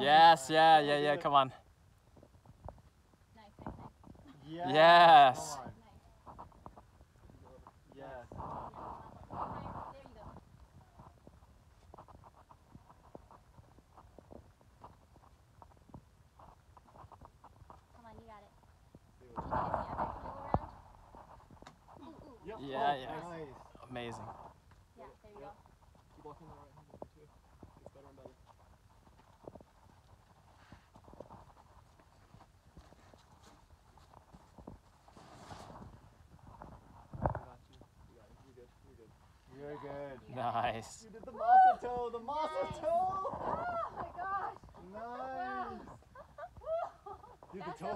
Yes, yeah, come on. Nice, nice, nice. Yes. Come on. Nice. Yes. There you go. Come on, you got it. Can you get the other yellow round? Ooh, ooh. Yep. Yeah, Oh, yeah. Nice. Amazing. Yeah, there you go. Keep walking the right hand over too. Gets better and better. I got you. You got it. You're good. You're good. You're good. Nice. You did the masa toe. The masa toe. Oh my god.